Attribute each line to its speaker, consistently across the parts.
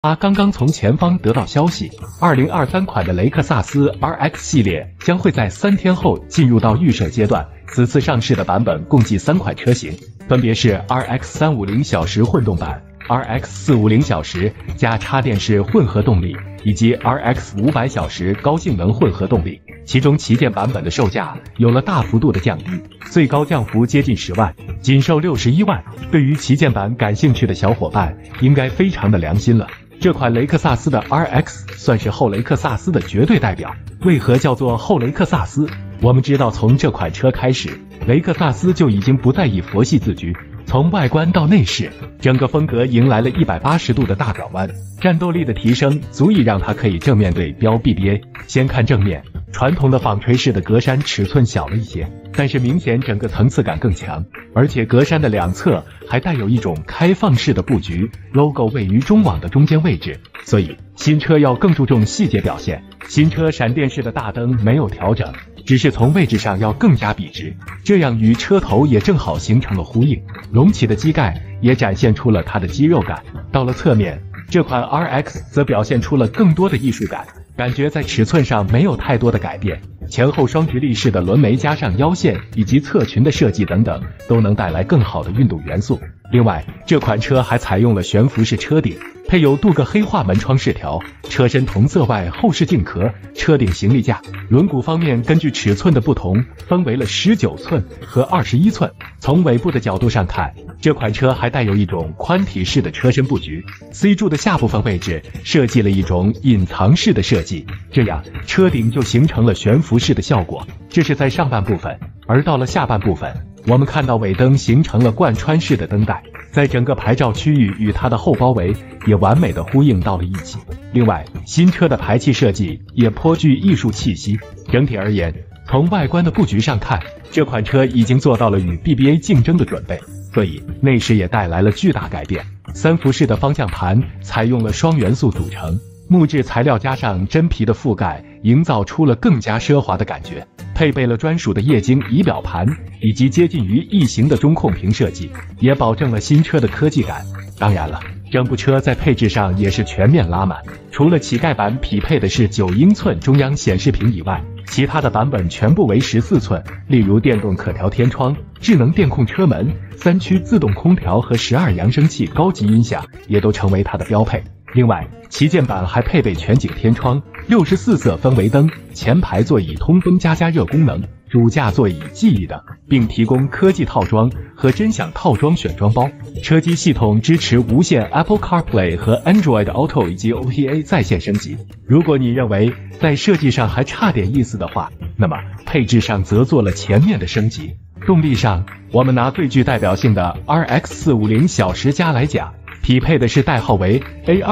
Speaker 1: 他刚刚从前方得到消息，2023款的雷克萨斯 RX 系列将会在3天后进入到预售阶段。此次上市的版本共计3款车型，分别是 RX 350小时混动版、RX 450小时加插电式混合动力，以及 RX 500小时高性能混合动力。其中旗舰版本的售价有了大幅度的降低，最高降幅接近10万，仅售61万。对于旗舰版感兴趣的小伙伴，应该非常的良心了。这款雷克萨斯的 RX 算是后雷克萨斯的绝对代表。为何叫做后雷克萨斯？我们知道，从这款车开始，雷克萨斯就已经不再以佛系自居，从外观到内饰，整个风格迎来了180度的大转弯。战斗力的提升足以让它可以正面对标 BBA。先看正面，传统的纺锤式的格栅尺寸小了一些，但是明显整个层次感更强，而且格栅的两侧还带有一种开放式的布局 ，logo 位于中网的中间位置，所以新车要更注重细节表现。新车闪电式的大灯没有调整，只是从位置上要更加笔直，这样与车头也正好形成了呼应。隆起的机盖也展现出了它的肌肉感。到了侧面，这款 RX 则表现出了更多的艺术感，感觉在尺寸上没有太多的改变，前后双直立式的轮眉加上腰线以及侧裙的设计等等，都能带来更好的运动元素。另外，这款车还采用了悬浮式车顶，配有镀铬黑化门窗饰条，车身同色外后视镜壳，车顶行李架。轮毂方面根据尺寸的不同，分为了19寸和21寸。从尾部的角度上看，这款车还带有一种宽体式的车身布局 ，C 柱的下部分位置设计了一种隐藏式的设计，这样车顶就形成了悬浮式的效果。这是在上半部分，而到了下半部分，我们看到尾灯形成了贯穿式的灯带，在整个牌照区域与它的后包围也完美的呼应到了一起。另外，新车的排气设计也颇具艺术气息。整体而言，从外观的布局上看，这款车已经做到了与 BBA 竞争的准备，所以内饰也带来了巨大改变。3辐式的方向盘采用了双元素组成，木质材料加上真皮的覆盖，营造出了更加奢华的感觉。配备了专属的液晶仪表盘以及接近于异形的中控屏设计，也保证了新车的科技感。当然了，整部车在配置上也是全面拉满，除了乞丐版匹配的是9英寸中央显示屏以外，其他的版本全部为14寸，例如电动可调天窗、智能电控车门、3区自动空调和12扬声器高级音响也都成为它的标配。另外，旗舰版还配备全景天窗、64色氛围灯、前排座椅通风加热功能、主驾座椅记忆等，并提供科技套装和真享套装选装包。车机系统支持无线 Apple CarPlay 和 Android Auto 以及 OTA 在线升级。如果你认为在设计上还差点意思的话，那么配置上则做了全面的升级。动力上，我们拿最具代表性的 RX 450小时加来讲，匹配的是代号为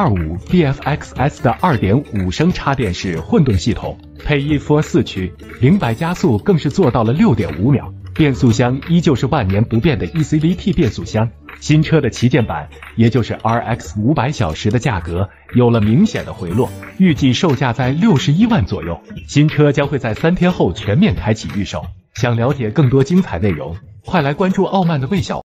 Speaker 1: A25DFXS 的 2.5 升插电式混动系统，配 E4 4驱，0-100加速更是做到了 6.5 秒。变速箱依旧是万年不变的 ECVT 变速箱。新车的旗舰版，也就是 RX 500小时的价格有了明显的回落，预计售价在61万左右。新车将会在3天后全面开启预售。想了解更多精彩内容，快来关注傲慢的魏小